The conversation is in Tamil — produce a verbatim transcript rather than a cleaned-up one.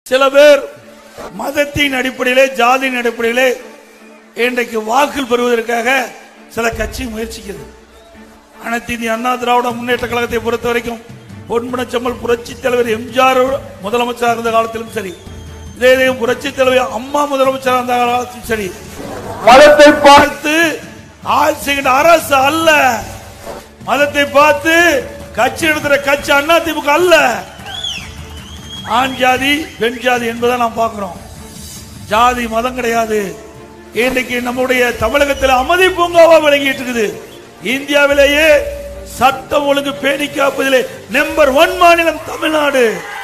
சில பேர் மதத்தின் அடிப்படையிலே ஜாதியின் அடிப்படையிலே இன்றைக்கு வாக்குகள் பெறுவதற்காக சில கட்சி முயற்சிக்கிறது. அனைத்து இந்திய அண்ணா திராவிட முன்னேற்ற கழகத்தை பொறுத்த வரைக்கும் பொன்மனச்செம்மல் புரட்சி தலைவர் எம்ஜிஆர் முதலமைச்சராக இருந்த காலத்திலும் சரி, இதே புரட்சி தலைவர் அம்மா முதலமைச்சராக இருந்த காலத்திலும் சரி, மதத்தை பார்த்து ஆட்சி செய்கின்ற அரசு அல்ல, மதத்தை பார்த்து கட்சி நடத்துற கட்சி அண்ணா திமுக அல்ல. ஆண் ஜாதி பெண் ஜாதி என்பதை நாம் பார்க்கிறோம். ஜாதி மதம் கிடையாது. இன்றைக்கு நம்முடைய தமிழகத்தில் அமைதி பூங்காவா விளங்கிட்டு இருக்குது. இந்தியாவிலேயே சட்டம் ஒழுங்கு பேணி காப்பதிலே நம்பர் ஒன் மாநிலம் தமிழ்நாடு.